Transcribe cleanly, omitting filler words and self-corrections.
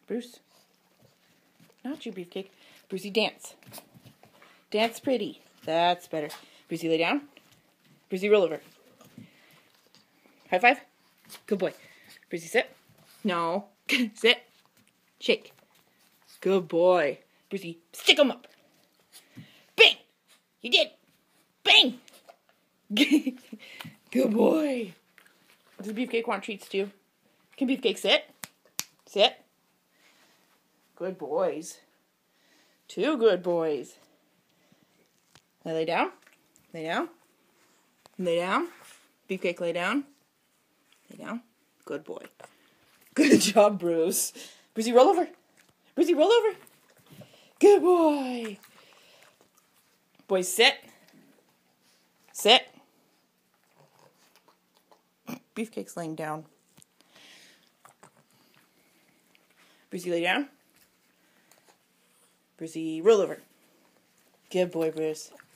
Bruce. Not you, Beefcake. Brucey, dance. Dance pretty. That's better. Brucey, lay down. Brucey, roll over. High five. Good boy. Brucey, sit. No. Sit. Shake. Good boy. Brucey, stick 'em up. Bang! You did. Bang! Good boy. Does Beefcake want treats too? Can Beefcake sit? Sit. Good boys. Two good boys. Now lay down. Lay down. Lay down. Beefcake, lay down. Lay down. Good boy. Good job, Bruce. Brucey, roll over. Brucey, roll over. Good boy. Boys, sit. Sit. Beefcake's laying down. Brucey, lay down. Brucey, roll over. Good boy, Bruce.